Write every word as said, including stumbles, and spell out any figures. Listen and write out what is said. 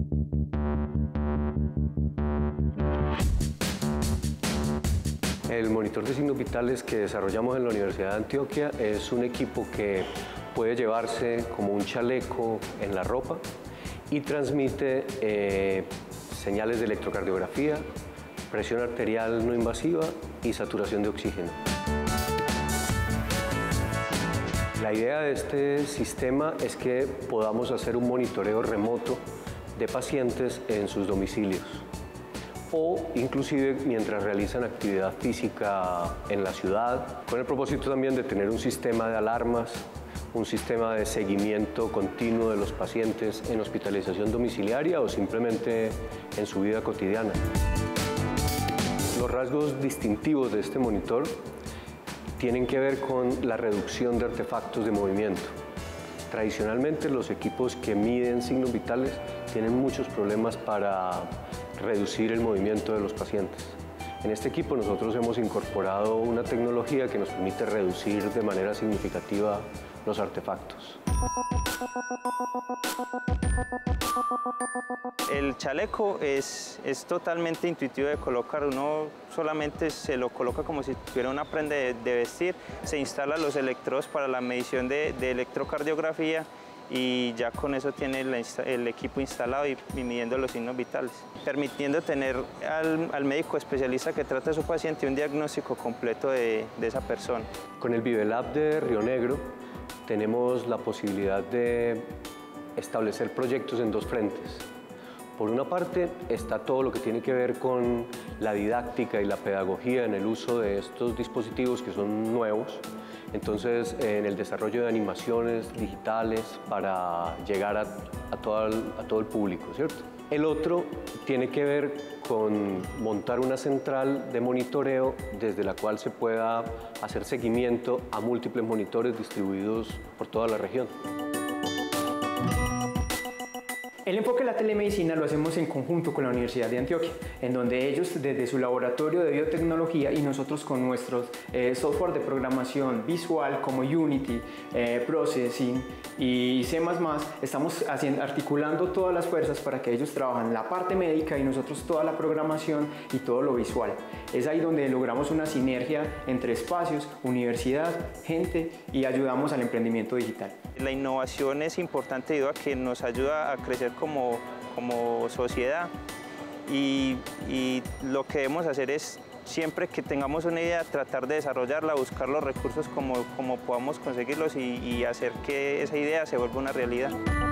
El monitor de signos vitales que desarrollamos en la Universidad de Antioquia es un equipo que puede llevarse como un chaleco en la ropa y transmite eh, señales de electrocardiografía, presión arterial no invasiva y saturación de oxígeno. La idea de este sistema es que podamos hacer un monitoreo remoto de pacientes en sus domicilios o inclusive mientras realizan actividad física en la ciudad, con el propósito también de tener un sistema de alarmas, un sistema de seguimiento continuo de los pacientes en hospitalización domiciliaria o simplemente en su vida cotidiana. Los rasgos distintivos de este monitor tienen que ver con la reducción de artefactos de movimiento. Tradicionalmente los equipos que miden signos vitales tienen muchos problemas para reducir el movimiento de los pacientes. En este equipo nosotros hemos incorporado una tecnología que nos permite reducir de manera significativa los artefactos. El chaleco es, es totalmente intuitivo de colocar, uno solamente se lo coloca como si tuviera una prenda de, de vestir, se instala los electrodos para la medición de, de electrocardiografía y ya con eso tiene el, el equipo instalado y, y midiendo los signos vitales, permitiendo tener al, al médico especialista que trata a su paciente un diagnóstico completo de, de esa persona. Con el ViveLab de Río Negro tenemos la posibilidad de establecer proyectos en dos frentes. Por una parte está todo lo que tiene que ver con la didáctica y la pedagogía en el uso de estos dispositivos que son nuevos. Entonces, en el desarrollo de animaciones digitales para llegar a, a, todo, el, a todo el público, ¿cierto? El otro tiene que ver con montar una central de monitoreo desde la cual se pueda hacer seguimiento a múltiples monitores distribuidos por toda la región. El enfoque de la telemedicina lo hacemos en conjunto con la Universidad de Antioquia, en donde ellos desde su laboratorio de biotecnología y nosotros con nuestros eh, software de programación visual como Unity, eh, Processing y C más más, estamos haciendo, articulando todas las fuerzas para que ellos trabajen la parte médica y nosotros toda la programación y todo lo visual. Es ahí donde logramos una sinergia entre espacios, universidad, gente y ayudamos al emprendimiento digital. La innovación es importante debido a que nos ayuda a crecer como, como sociedad y, y lo que debemos hacer es siempre que tengamos una idea tratar de desarrollarla, buscar los recursos como, como podamos conseguirlos y, y hacer que esa idea se vuelva una realidad.